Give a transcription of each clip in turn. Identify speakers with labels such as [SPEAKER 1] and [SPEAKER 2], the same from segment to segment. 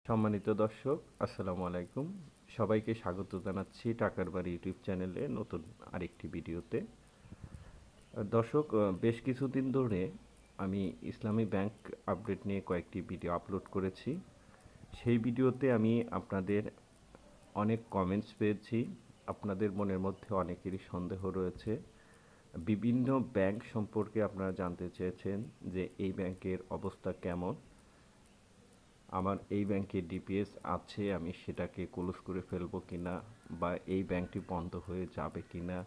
[SPEAKER 1] সম্মানিত দর্শক, আসসালামু আলাইকুম। সবাইকে স্বাগত জানাচ্ছি টাকার বাড়ি ইউটিউব চ্যানেলে নতুন আরেকটি ভিডিওতে। দর্শক, বেশ কিছুদিন ধরে আমি ইসলামী ব্যাংক আপডেট নিয়ে কয়েকটি ভিডিও আপলোড করেছি। সেই ভিডিওতে আমি আপনাদের অনেক কমেন্টস পেয়েছি। আপনাদের মনের মধ্যে অনেকেরই সন্দেহ রয়েছে। বিভিন্ন ব্যাংক সম্পর্কে আপনারা জানতে চেয়েছেন যে এই ব্যাংকের অবস্থা কেমন, আমার এই ব্যাংকে ডিপিএস আছে, আমি সেটাকে ক্লোজ করে ফেলবো কিনা, বা এই ব্যাংকটি বন্ধ হয়ে যাবে কিনা,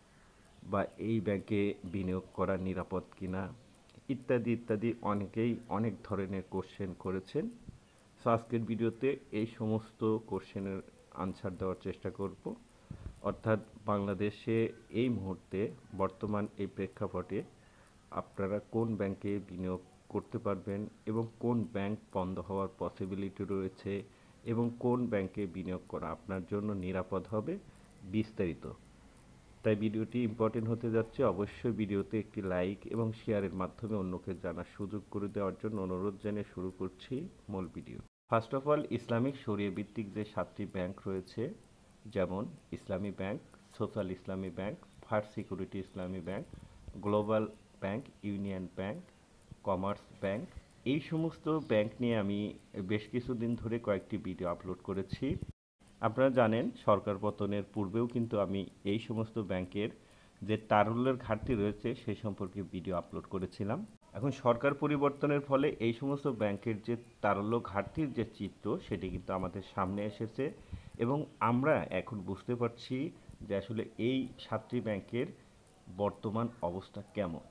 [SPEAKER 1] বা এই ব্যাংকে বিনিয়োগ করা নিরাপদ কিনা, ইত্যাদি ইত্যাদি অনেকেই অনেক ধরনের কোশ্চেন করেছেন। সো আজকের ভিডিওতে এই সমস্ত কোশ্চেনের আনসার দেওয়ার চেষ্টা করব। অর্থাৎ বাংলাদেশে এই মুহূর্তে বর্তমান এই প্রেক্ষাপটে আপনারা কোন ব্যাংকে বিনিয়োগ করতে পারবেন এবং কোন ব্যাংক বন্ধ হওয়ার পসিবিলিটি রয়েছে এবং কোন ব্যাংকে বিনিয়োগ করা আপনার জন্য নিরাপদ হবে, বিস্তারিত। তাই ভিডিওটি ইম্পর্টেন্ট হতে যাচ্ছে। অবশ্যই ভিডিওতে একটি লাইক এবং শেয়ারের মাধ্যমে অন্যকে জানার সুযোগ করে দেওয়ার জন্য অনুরোধ জানিয়ে শুরু করছি মূল ভিডিও। ফার্স্ট অফ অল, ইসলামিক শরিয়া ভিত্তিক যে 7টি ব্যাংক রয়েছে, যেমন Islami Bank, Social Islami Bank, First Security Islami Bank, Global Bank, Union Bank, Commerce Bank, এই সমস্ত ব্যাংক নিয়ে আমি বেশ কিছুদিন ধরে কয়েকটি ভিডিও আপলোড করেছি। আপনারা জানেন, সরকার পতনের পূর্বেও কিন্তু আমি এই সমস্ত ব্যাংকের যে তারল্যের ঘাটতি রয়েছে সেই সম্পর্কে ভিডিও আপলোড করেছিলাম। এখন সরকার পরিবর্তনের ফলে এই সমস্ত ব্যাংকের যে তারল্য ঘাটতির যে চিত্র, সেটি কিন্তু আমাদের সামনে এসেছে এবং আমরা এখন বুঝতে পারছি যে আসলে এই 7টি ব্যাংকের বর্তমান অবস্থা কেমন।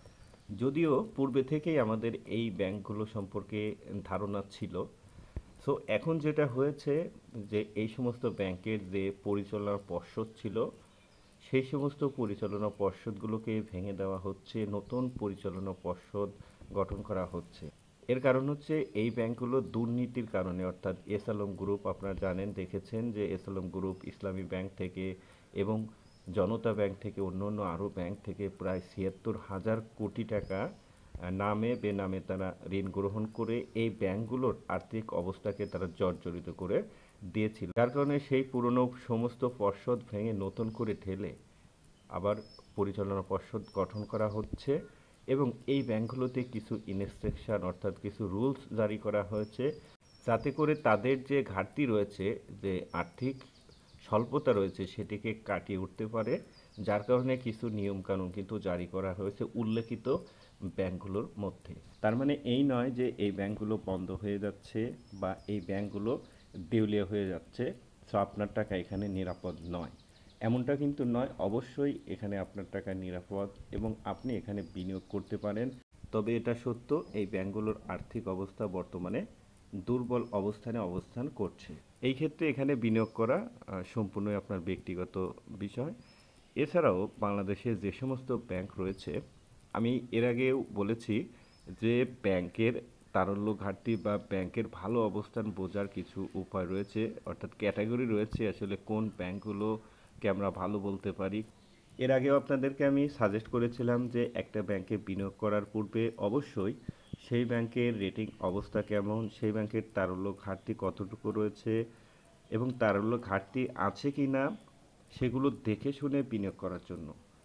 [SPEAKER 1] যদিও পূর্বে থেকেই আমাদের এই ব্যাংকগুলো সম্পর্কে ধারণা ছিল। সো এখন যেটা হয়েছে যে এই সমস্ত ব্যাংকের যে পরিচালনা পর্ষদ ছিল, সেই সমস্ত পরিচালনা পর্ষদগুলোকে ভেঙে দেওয়া হচ্ছে, নতুন পরিচালনা পর্ষদ গঠন করা হচ্ছে। এর কারণ হচ্ছে এই ব্যাংকগুলো দুর্নীতির কারণে, অর্থাৎ এস আলম গ্রুপ, আপনারা জানেন, দেখেছেন যে এস আলম গ্রুপ ইসলামী ব্যাংক থেকে এবং জনতা ব্যাংক থেকে অন্য আরও ব্যাংক থেকে প্রায় ৭৬,০০০ কোটি টাকা নামে বেনামে তারা ঋণ গ্রহণ করে এই ব্যাংকগুলোর আর্থিক অবস্থাকে তারা জর্জরিত করে দিয়েছিল। যার কারণে সেই পুরনো সমস্ত পর্ষদ ভেঙে নতুন করে ঢেলে আবার পরিচালনা পর্ষদ গঠন করা হচ্ছে এবং এই ব্যাংকগুলোতে কিছু ইনস্ট্রাকশন, অর্থাৎ কিছু রুলস জারি করা হয়েছে, যাতে করে তাদের যে ঘাটতি রয়েছে, যে আর্থিক স্বল্পতা রয়েছে, সেটিকে কাটিয়ে উঠতে পারে। যার কারণে কিছু নিয়মকানুন কিন্তু জারি করা হয়েছে উল্লেখিত ব্যাংকগুলোর মধ্যে। তার মানে এই নয় যে এই ব্যাংকগুলো বন্ধ হয়ে যাচ্ছে বা এই ব্যাংকগুলো দেউলিয়া হয়ে যাচ্ছে, সো আপনার টাকা এখানে নিরাপদ নয়, এমনটা কিন্তু নয়। অবশ্যই এখানে আপনার টাকা নিরাপদ এবং আপনি এখানে বিনিয়োগ করতে পারেন। তবে এটা সত্য, এই ব্যাংকগুলোর আর্থিক অবস্থা বর্তমানে দুর্বল অবস্থানে অবস্থান করছে। এই ক্ষেত্রে এখানে বিনিয়োগ করা সম্পূর্ণই আপনার ব্যক্তিগত বিষয়। এছাড়াও বাংলাদেশে যে সমস্ত ব্যাংক রয়েছে, আমি এর আগেও বলেছি যে ব্যাংকের তারল্য ঘাটতি বা ব্যাংকের ভালো অবস্থান বোঝার কিছু উপায় রয়েছে, অর্থাৎ ক্যাটাগরি রয়েছে, আসলে কোন ব্যাংকগুলোকে আমরা ভালো বলতে পারি। এর আগেও আপনাদেরকে আমি সাজেস্ট করেছিলাম যে একটা ব্যাংকে বিনিয়োগ করার পূর্বে অবশ্যই সেই ব্যাংকের রেটিং অবস্থা কেমন, সেই ব্যাংকের তারল্য ঘাটতি কতটুকু রয়েছে এবং তারল্য ঘাটতি আছে কি না সেগুলো দেখে শুনে বিনিয়োগ করার জন্য।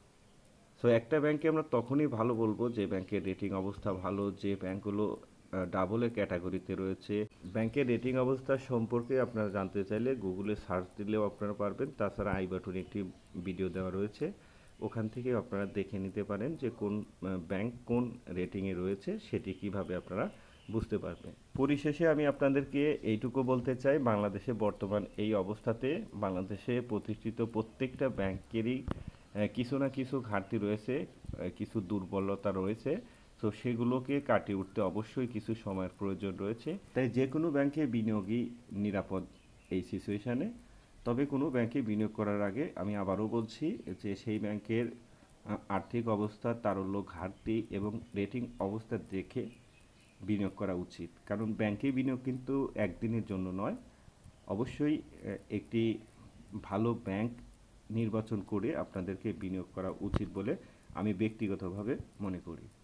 [SPEAKER 1] সো একটা ব্যাংকে আমরা তখনই ভালো বলবো যে ব্যাংকের রেটিং অবস্থা ভালো, যে ব্যাংকগুলো ডাবলের ক্যাটাগরিতে রয়েছে। ব্যাংকের রেটিং অবস্থা সম্পর্কে আপনারা জানতে চাইলে গুগলে সার্চ দিলেও আপনারা পারবেন। তাছাড়া আই বাটনে একটি ভিডিও দেওয়া রয়েছে, ওখান থেকে আপনারা দেখে নিতে পারেন যে কোন ব্যাংক কোন রেটিংয়ে রয়েছে, সেটি কিভাবে আপনারা বুঝতে পারবেন। পরিশেষে আমি আপনাদেরকে এইটুকু বলতে চাই, বাংলাদেশে বর্তমান এই অবস্থাতে বাংলাদেশে প্রতিষ্ঠিত প্রত্যেকটা ব্যাংকেরই কিছু না কিছু ঘাটতি রয়েছে, কিছু দুর্বলতা রয়েছে। তো সেগুলোকে কাটিয়ে উঠতে অবশ্যই কিছু সময়ের প্রয়োজন রয়েছে। তাই যে কোনো ব্যাংকে বিনিয়োগই নিরাপদ এই সিচুয়েশানে। তবে কোনো ব্যাংকে বিনিয়োগ করার আগে আমি আবারও বলছি যে সেই ব্যাংকের আর্থিক অবস্থা, তারল্য ঘাটতি এবং রেটিং অবস্থা দেখে বিনিয়োগ করা উচিত। কারণ ব্যাংকে বিনিয়োগ কিন্তু একদিনের জন্য নয়। অবশ্যই একটি ভালো ব্যাংক নির্বাচন করে আপনাদেরকে বিনিয়োগ করা উচিত বলে আমি ব্যক্তিগতভাবে মনে করি।